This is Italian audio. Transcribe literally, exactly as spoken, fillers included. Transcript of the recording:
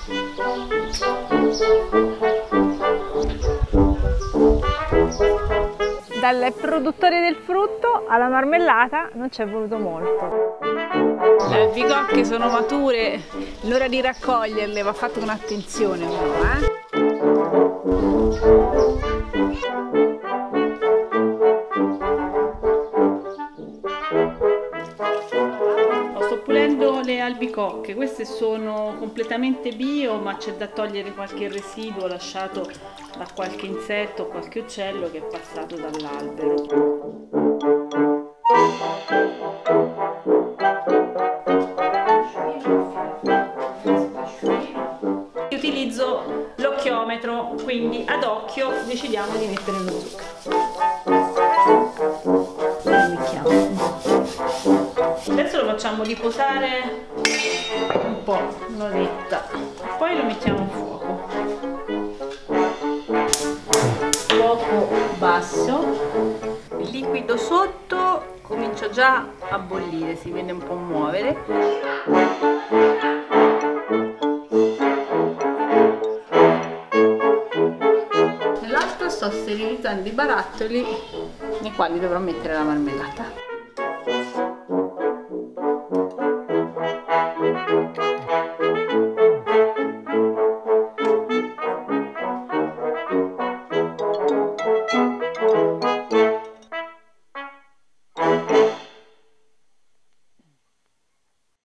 Dal produttore del frutto alla marmellata non ci è voluto molto. Le albicocche sono mature, l'ora di raccoglierle va fatto con attenzione però, eh? Sto pulendo le albicocche, queste sono completamente bio, ma c'è da togliere qualche residuo lasciato da qualche insetto o qualche uccello che è passato dall'albero. Utilizzo l'occhiometro, quindi ad occhio decidiamo di mettere lo zucchero. Adesso lo facciamo riposare un po', un'oretta, poi lo mettiamo a fuoco. Fuoco basso, il liquido sotto comincia già a bollire, si vede un po' muovere. Nell'altro sto sterilizzando i barattoli nei quali dovrò mettere la marmellata.